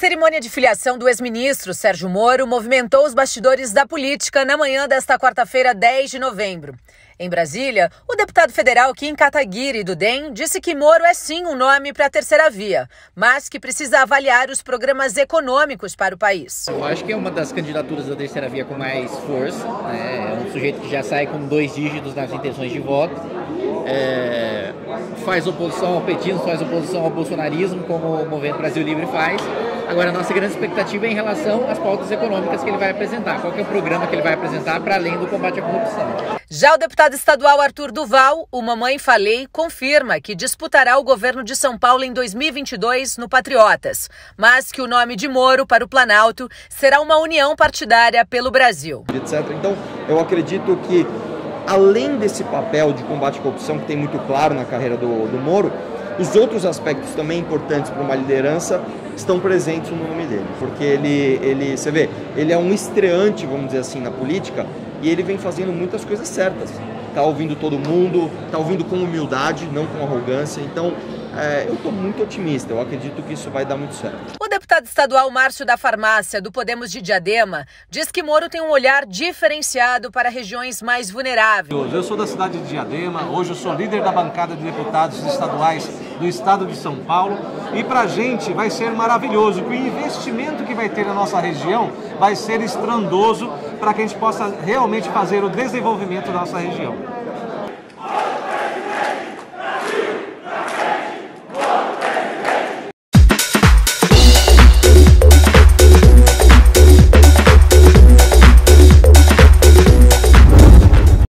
cerimônia de filiação do ex-ministro Sérgio Moro movimentou os bastidores da política na manhã desta quarta-feira, 10 de novembro. Em Brasília, o deputado federal Kim Kataguiri, do DEM, disse que Moro é sim um nome para a terceira via, mas que precisa avaliar os programas econômicos para o país. Eu acho que é uma das candidaturas da terceira via com mais força, né? É um sujeito que já sai com 2 dígitos nas intenções de voto, faz oposição ao petismo, faz oposição ao bolsonarismo, como o Movimento Brasil Livre faz. Agora, a nossa grande expectativa é em relação às pautas econômicas que ele vai apresentar. Qual que é o programa que ele vai apresentar para além do combate à corrupção? Já o deputado estadual Arthur Duval, o Mamãe Falei, confirma que disputará o governo de São Paulo em 2022 no Patriotas, mas que o nome de Moro para o Planalto será uma união partidária pelo Brasil. Etc. Então, eu acredito que, além desse papel de combate à corrupção que tem muito claro na carreira do Moro, os outros aspectos também importantes para uma liderança estão presentes no nome dele, porque você vê, ele é um estreante, vamos dizer assim, na política, e ele vem fazendo muitas coisas certas. Está ouvindo todo mundo, está ouvindo com humildade, não com arrogância. Então, eu estou muito otimista, eu acredito que isso vai dar muito certo. O deputado estadual Márcio da Farmácia, do Podemos de Diadema, diz que Moro tem um olhar diferenciado para regiões mais vulneráveis. Eu sou da cidade de Diadema, hoje eu sou líder da bancada de deputados estaduais do estado de São Paulo, e para a gente vai ser maravilhoso, que o investimento que vai ter na nossa região vai ser estrondoso para que a gente possa realmente fazer o desenvolvimento da nossa região.